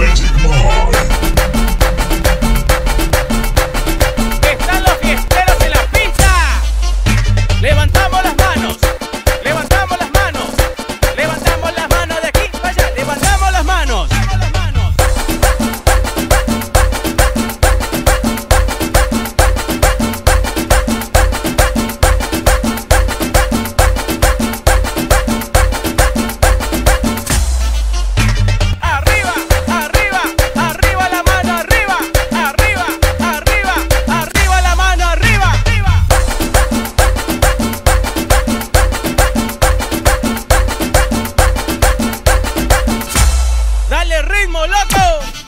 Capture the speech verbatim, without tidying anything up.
Magic Mind. Están los fiesteros en la pista. Levantamos las manos, levantamos las manos, levantamos las manos de aquí para allá, levantamos las manos. Arriba, arriba, arriba la mano, arriba, arriba, arriba, arriba la mano, arriba, arriba. Dale ritmo, loco.